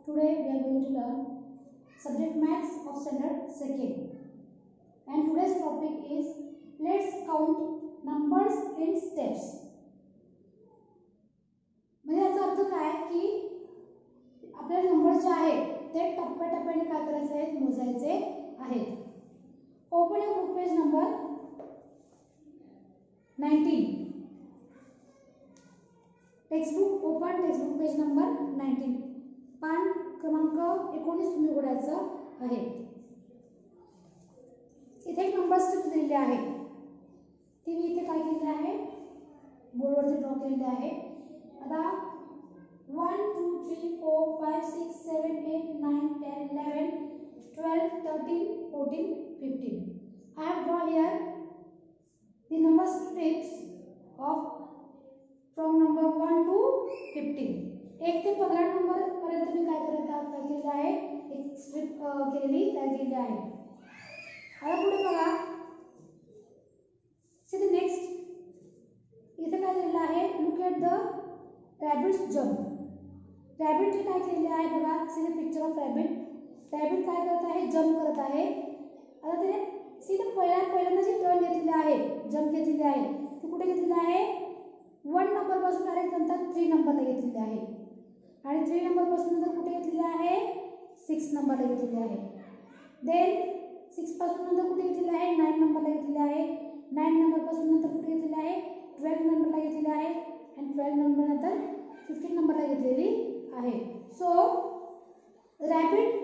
Today we are going to learn subject maths of standard 2nd. And today's topic is let's count numbers in steps. म्हणजे याचा अर्थ काय की आपल्याला number जे आहेत ते टप्प्याटप्प्याने काय करायचे आहेत, मोजायचे आहेत. Open your book page number 19. Textbook open, textbook page number 19. पान क्रमांक 19 तुम्ही उघडायचं आहे. इथे एक नंबर स्ट्रिप दिलेली आहे, ती मी इथे काय केली आहे, बोर्डवरती ड्रॉ केलेली आहे. आता 1 2 3 4 5 6 7 8 9 10 11 12 13 14 15. I have drawn here the number strips of from number 1 to 15. 1 ते 15 नंबर पर्यंत मी काय केलेलं आहे, एक स्ट्रिप केलेली केलेली आहे. आता पुढे बघा, सी द नेक्स्ट. इथे काय दिलेलं आहे, look at the rabbit's jump. रॅबिटने काय केलेले आहे बघा, see the picture of rabbit. Rabbit काय करत आहे, जंप करत आहे. आता तिने सी द पहिल्यांदा जी टर्न घेतलेली आहे, जंप घेतलेली आहे, ती कुठे घेतलेली आहे, 1 नंबर पासून डायरेक्ट नंतर 3 नंबरला घेतलेली आहे. आणि 3 नंबर पासून नंतर कुठे घेतलेली आहे, 6 नंबरला घेतलेली आहे. देन 6 पासून नंतर कुठे घेतलेली आहे, 9 नंबरला घेतलेली आहे. 9 नंबर पासून नंतर कुठे घेतलेली आहे, 12 नंबरला घेतलेली आहे. आणि 12 नंबर नंतर 15 नंबरला घेतलेली आहे. So rabbit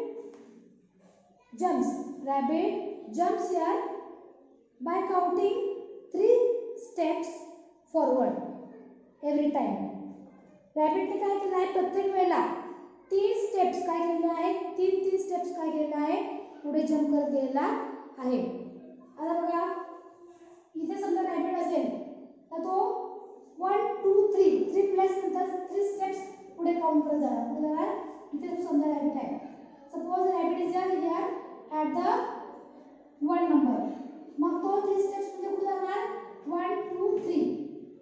jumps here by counting 3 steps forward every time. रॅबिटने काय केलं आहे, प्रत्येक वेळेला 3 स्टेप्स काय केलेले आहेत, 3 स्टेप्स काय केलेले आहे, पुढे जंप करत गेलेला आहे. आता बघा, इथे समजा रॅबिट असेल तर तो 1 2 3 प्लस नंतर 3 स्टेप्स पुढे काउंट करत जाणार. इथे समजा रॅबिट आहे. Suppose rabbit is here at the 1 number. मग तो 3 स्टेप्स मध्ये कुठे जाणार, 1 2 3.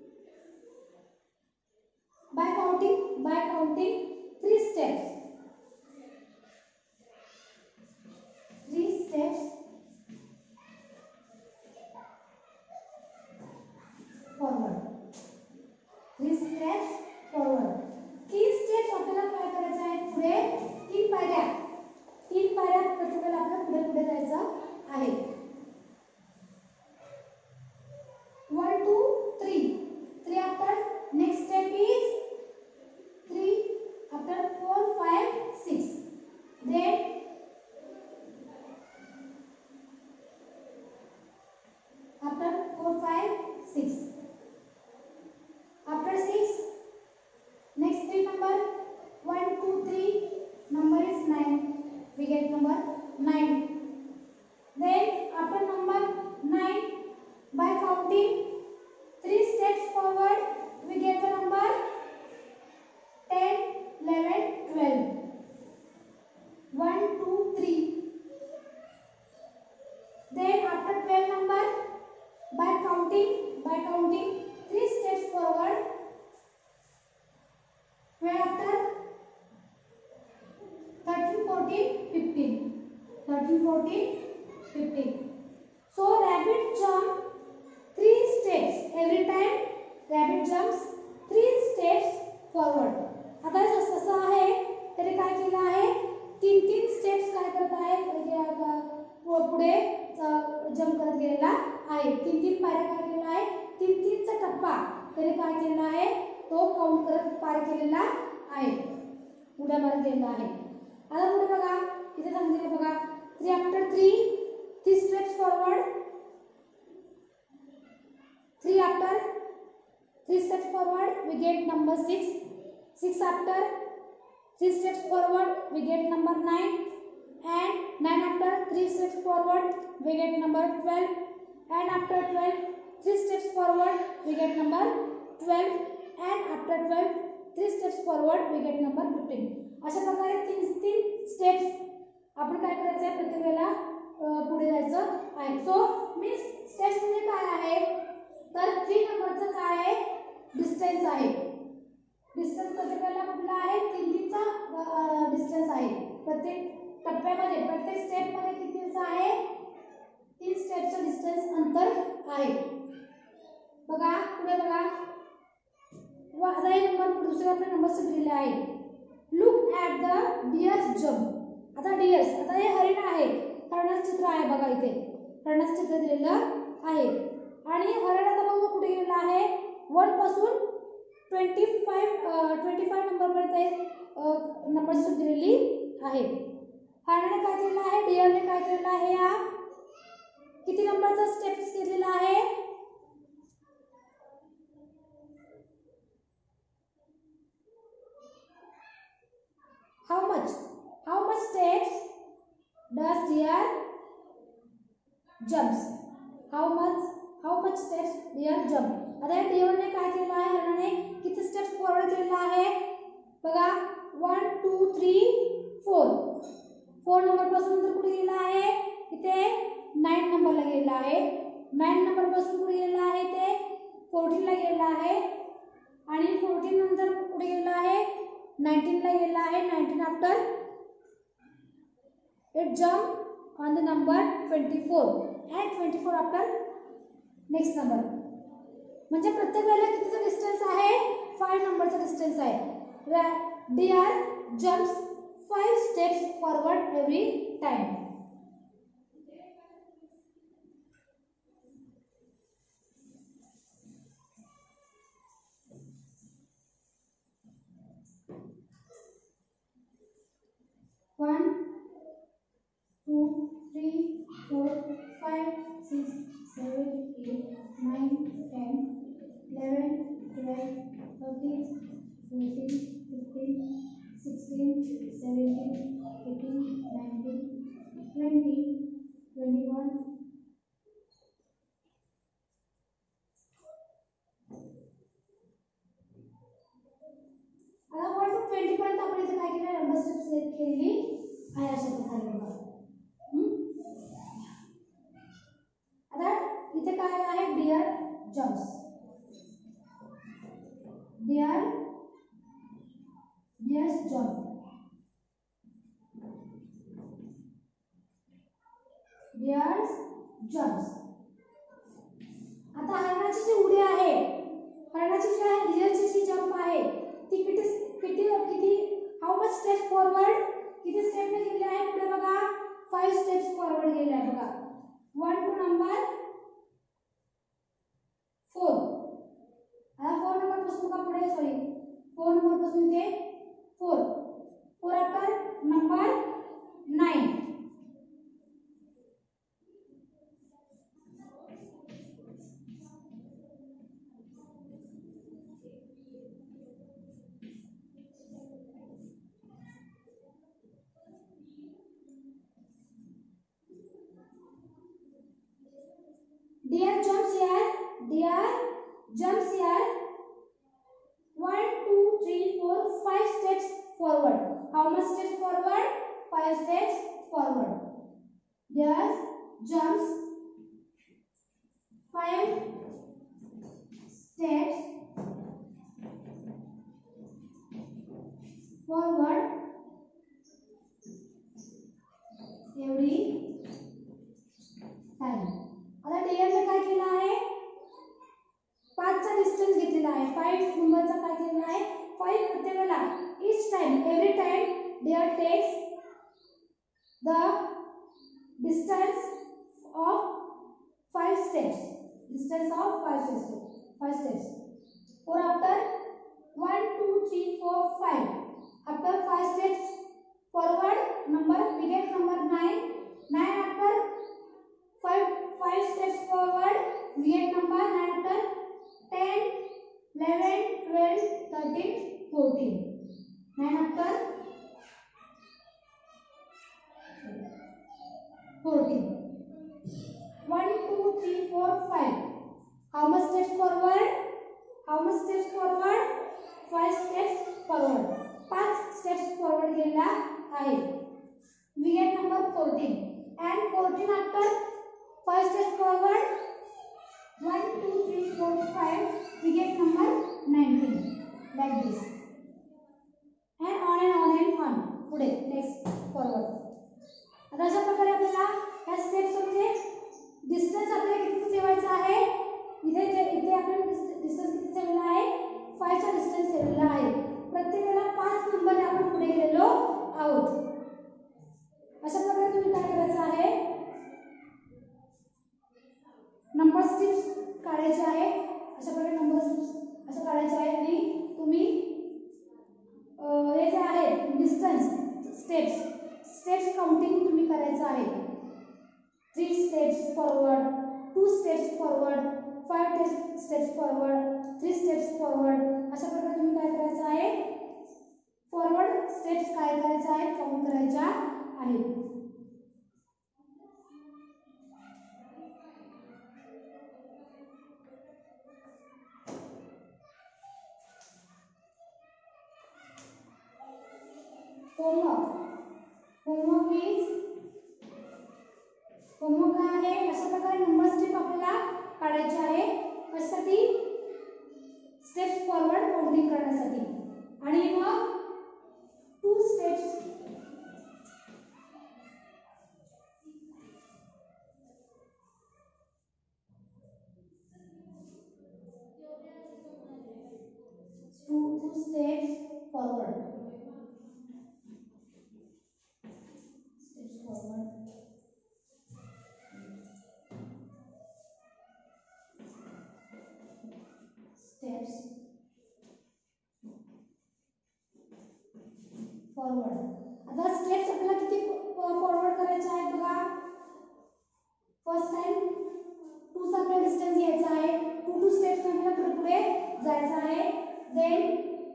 by counting 3 steps. 3 steps forward. 3 steps forward. 3 steps आपल्याला काय करायचं आहे, पुढे 3 पायऱ्या प्रत्येकाला आपल्याला पुढे जायचं आहे. 1 2 3 after next step is 3 after 4 5 6. Then after 4 5 6 after 6 next 3 number 1 2 3 number is 9, we get number 9. Then after number 9 by counting 3 steps forward we get the number 10 11 12. 1 2 3. Then after 12 number by counting 3 steps forward, 12 after 13 14 15. 13 14 15. So rabbit jump 3 steps every time. Rabbit jumps 3 steps forward. आता असं आहे, त्याने काय केलं आहे, 3 steps काय करत आहे, पुढे जंप करत गेलेला आहे. 3 पायऱ्या काय केलेला आहे, 3चा टप्पा त्याने काय केलेला आहे, तो काउंट करत पार केलेला आहे, उड्या मारत गेलेला आहे. आता पुढे बघा, इथे सांगितलं बघा, 3 after 3 steps forward. 3 after 3 steps forward we get number 6. 6 after 3 steps forward we get number 9. And 9 after 3 steps forward we get number 12. And after 12 3 steps forward we get number 12. And after 12 3 steps forward we get number 15. अशा प्रकारे 3 steps आपण काय करायचं आहे, प्रत्येक वेळेला पुढे जायचं आहे. सो मीन्स स्टेप्स म्हणजे काय आहे, तर 3 नंबरचं काय आहे, डिस्टन्स आहे. डिस्टन्स प्रत्येकाला कुठला आहे 3-3चा डिस्टन्स आहे. प्रत्येक टप्प्यामध्ये प्रत्येक स्टेप मध्ये कितीचा आहे 3 स्टेपचा डिस्टन्स अंतर आहे. बघा पुढे बघा आता एक नंबर दुसरा आपला नंबर दिलेला आहे. Look at the deer's jump. आता डिअर्स आता हे हरिण आहे. हरणाचं चित्र आहे बघा इथे हरणाचं चित्र दिलेलं आहे आणि हरण आता बघा कुठे गेलेलं आहे 1 पासून 25 नंबर पर्यंत नंबर दिलेली आहे. हरणाने काय केलेलं आहे डिअरने काय केलेलं आहे या किती नंबरचा स्टेप्स घेतलेला आहे how much steps does deer jumps how much steps deer jump. आता डिअरने काय केलं आहे हरणाने किती स्टेप्स फॉरवर्ड केलेला आहे बघा 1 2 3 4 नंबर पासून तर कुठे गेला आहे इथे 9 नंबरला गेला आहे. 9 नंबर पासून कुठे गेला आहे ते 14 ला गेला आहे आणि 14 नंतर कुठे गेला आहे 19 ला गेला आहे. 19 after it jump on the number 24 and 24 after next number. म्हणजे प्रत्येक वेळेला कितीचा डिस्टन्स आहे 5 नंबरचा डिस्टन्स आहे. deer jumps 5 steps forward every time. One, 2, 3, 4, 5, 6, 7, 8, 9, 10, 11, 12, 13, 14, 15, 16, 17, 18, 19, 20, 21. आता 1 to 20 पर्यंत आपण इथे काय केलं नंबर स्टेप्स सिलेक्ट केलेली आहे अशा प्रकारे बघा. आता इथे काय आहे deer jumps deer's jump deer's jumps. आता हरणाची जी उडी आहे हरणाची जी आहे डिअरची जी जम्प आहे ती किती किती किती हाऊ मच स्टेप फॉरवर्ड किती स्टेप ने गेले आहे पुढे बघा 5 स्टेप्स फॉरवर्ड गेले आहे बघा 1 टू नंबर 4. आता 4 नंबर पासून का पुढे 4 नंबर पासून ते 4 after number 9. Deer jumps here 1 2 3 4 5 steps forward. How much steps forward 5 steps forward. Deer jumps 5 steps forward every time. आता डिअरने काय केलं आहे 5 चा डिस्टन्स घेतलेला आहे 5 नंबरचा काय केलेला आहे 5 प्रत्येकाला each time every time deer takes the distance of 5 steps or after 1 2 3 4 5 after 5 steps forward number we get number 9 after 5 steps forward we get number 9 after 10 11 12 13 14 9 after 14 1 2 3 4 5 how much steps forward 5 steps forward 5 steps forward गेला आहे we get number 14 and 14 after 5 steps forward 1 2 3 4 5 we get number 19 like this. आता अशा प्रकारे आपल्याला ह्या steps म्हणजे distance आपल्याला किती ठेवायचा आहे, इथे आपण डिस्टन्स किती ठेवलेला आहे, 5 चा डिस्टन्स ठेवलेला आहे. प्रत्येक वेळेला 5 नंबरने आपण पुढे गेलेलो आहोत. अशा प्रकारे तुम्ही काय करायचं आहे, नंबर स्ट्रिप्स काढायचे आहे. अशा प्रकारे नंबर स्ट्रिप्स असं काढायचे आहे आणि तुम्ही हे जे आहे डिस्टन्स स्टेप्स काउंटिंग तुम्ही करायचं आहे. 3 steps forward, 2 steps forward, 5 steps forward, 3 steps forward. अशा प्रकारे तुम्ही काय करायचं आहे, फॉरवर्ड स्टेप्स काय करायचं आहे, काउंट करायच्या आहेत. होमवर्क काय आहे, अशा प्रकारे नंबर स्ट्रिप आपल्याला काढायची आहे. कशासाठी, स्टेप्स फॉरवर्ड काउंटिंग करण्यासाठी. आणि मग 2 स्टेप्स फॉरवर्ड, स्टेप्स फॉरवर्ड. आता स्टेप्स आपल्याला किती फॉरवर्ड करायचे आहेत बघा. फर्स्ट टाइम 2 चा आपल्याला डिस्टन्स घ्यायचा आहे. 2 स्टेप्स आपल्याला पुढे जायचं आहे. देन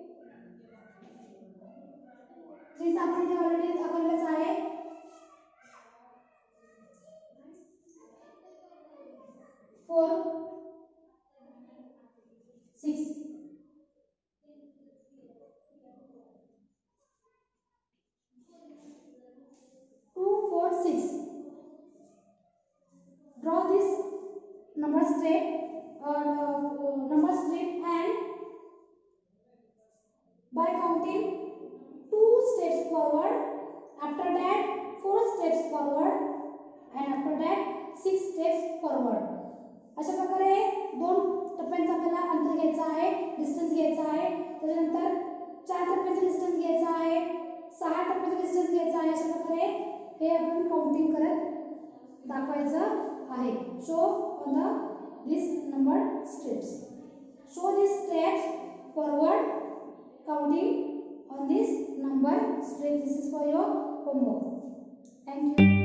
3 आपण हे ऑलरेडी दाखवलेच आहे. 4 6 2 4 6. Draw this number strip and by counting 2 steps forward, after that 4 steps forward and after that 6 steps forward. अशा प्रकारे 2 टप्प्यांचा आपल्याला अंतर घ्यायचं आहे, डिस्टन्स घ्यायचा आहे. त्यानंतर 4 टप्प्याचा डिस्टन्स घ्यायचा आहे, 6 टप्प्याचा डिस्टन्स घ्यायचा आहे. अशा प्रकारे हे आपण काउंटिंग करत दाखवायचं आहे. Show on this number strips. Show this steps forward counting on this number strip. This is for your homework. Thank you.